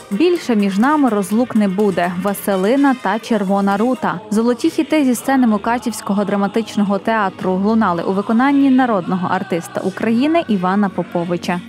Більше між нами розлук не буде. Василина та Червона рута. Золоті хіти зі сцени Мукачівського драматичного театру лунали у виконанні народного артиста України Івана Поповича.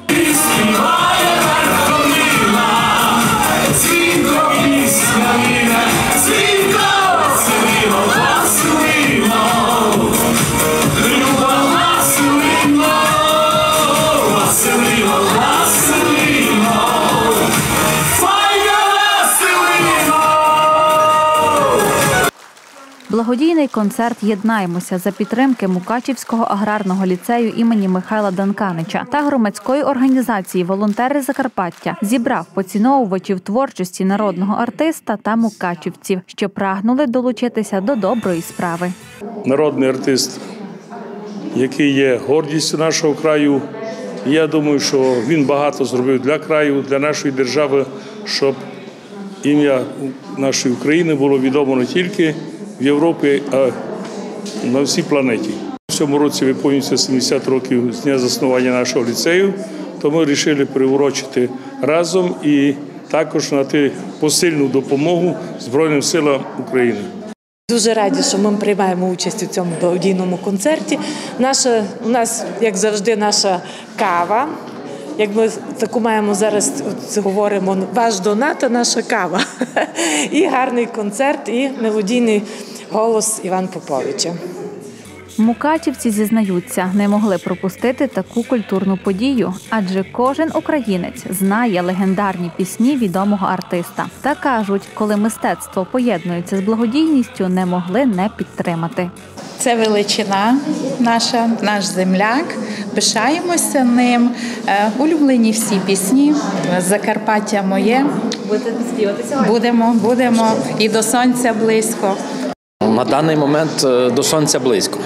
Благодійний концерт «Єднаймося» за підтримки Мукачівського аграрного ліцею імені Михайла Данканича та громадської організації «Волонтери Закарпаття» зібрав поціновувачів творчості народного артиста та мукачівців, що прагнули долучитися до доброї справи. Народний артист, який є гордістю нашого краю, я думаю, що він багато зробив для краю, для нашої держави, щоб ім'я нашої України було відомо не тільки в Європі, а на всій планеті. В цьому році виповнюється 70 років з дня заснування нашого ліцею, то ми вирішили приурочити разом і також надати посильну допомогу Збройним силам України. Дуже раді, що ми приймаємо участь у цьому благодійному концерті. У нас, як завжди, наша кава. Як ми таку маємо зараз, говоримо, ваш донат, а наша кава. І гарний концерт, і мелодійний голос Івана Поповича. Мукачівці зізнаються, не могли пропустити таку культурну подію, адже кожен українець знає легендарні пісні відомого артиста. Та кажуть, коли мистецтво поєднується з благодійністю, не могли не підтримати. Це величина наша, наш земляк, пишаємося ним. Улюблені всі пісні, Закарпаття моє. Будете співати сьогодні? Будемо. І до сонця близько. На даний момент до сонця близько,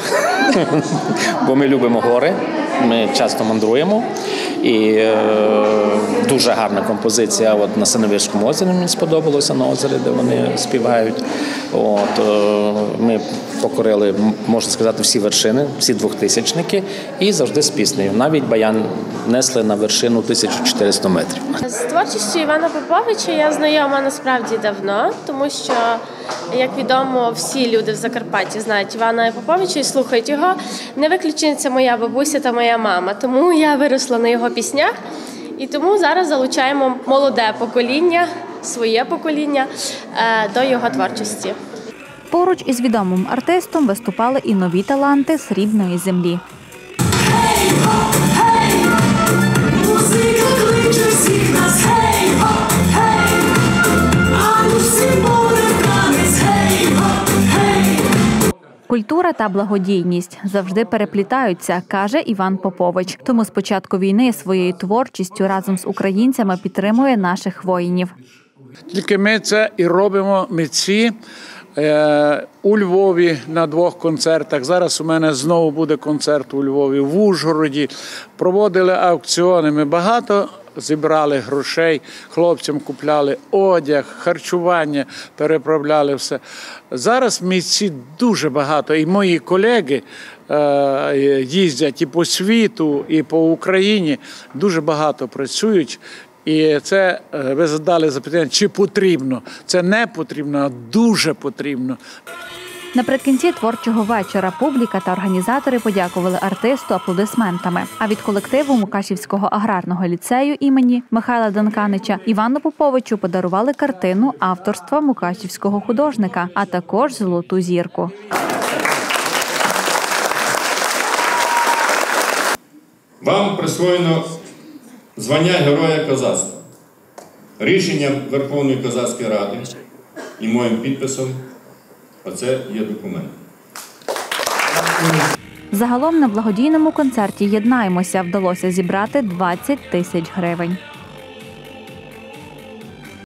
бо ми любимо гори, ми часто мандруємо. І дуже гарна композиція на Синевирському озері мені сподобалося, на озері, де вони співають. Ми покорили, можна сказати, всі вершини, всі 2000-ники і завжди з піснею. Навіть баян несли на вершину 1400 метрів. З творчістю Івана Поповича я знайома насправді давно, тому що, як відомо, всі люди в Закарпатті знають Івана Поповича і слухають його. Не виключеться моя бабуся та моя мама, тому я виросла на його піснях. І тому зараз залучаємо молоде покоління, своє покоління до його творчості. Поруч із відомим артистом виступали і нові таланти з рідної землі. Культура та благодійність завжди переплітаються, каже Іван Попович. Тому з початку війни своєю творчістю разом з українцями підтримує наших воїнів. Тільки ми це і робимо митці у Львові на 2 концертах. Зараз у мене знову буде концерт у Львові, в Ужгороді. Проводили аукціони, ми багато зібрали грошей, хлопцям купляли одяг, харчування, переправляли все. Зараз митці дуже багато, і мої колеги їздять і по світу, і по Україні, дуже багато працюють. І це, ви задали запитання, чи потрібно. Це не потрібно, а дуже потрібно. Наприкінці творчого вечора публіка та організатори подякували артисту аплодисментами. А від колективу Мукачівського аграрного ліцею імені Михайла Данканича Івану Поповичу подарували картину авторства мукачівського художника, а також золоту зірку. Вам присвоєно звання Героя козацтва. Рішенням Верховної Козацької Ради і моїм підписом оце є документ. Загалом на благодійному концерті «Єднаймося» вдалося зібрати 20 000 гривень.